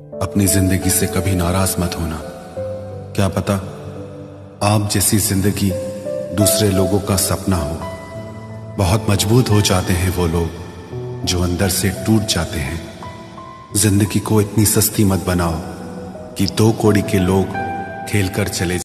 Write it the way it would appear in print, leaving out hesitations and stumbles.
अपनी जिंदगी से कभी नाराज मत होना। क्या पता आप जैसी जिंदगी दूसरे लोगों का सपना हो। बहुत मजबूत हो जाते हैं वो लोग जो अंदर से टूट जाते हैं। जिंदगी को इतनी सस्ती मत बनाओ कि 2 कौड़ी के लोग खेल कर चले